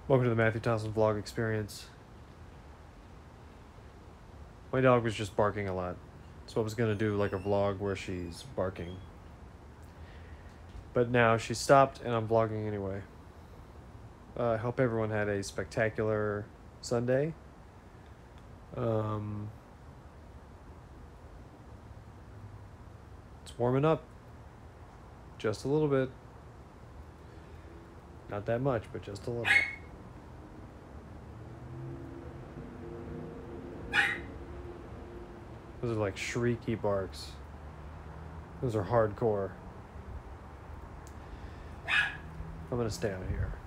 Welcome to the Matthew Thompson vlog experience. My dog was just barking a lot, so I was gonna do like a vlog where she's barking. But now she stopped and I'm vlogging anyway. I hope everyone had a spectacular Sunday. It's warming up just a little bit. Not that much, but just a little. Those are like shrieky barks. Those are hardcore. I'm gonna stay out of here.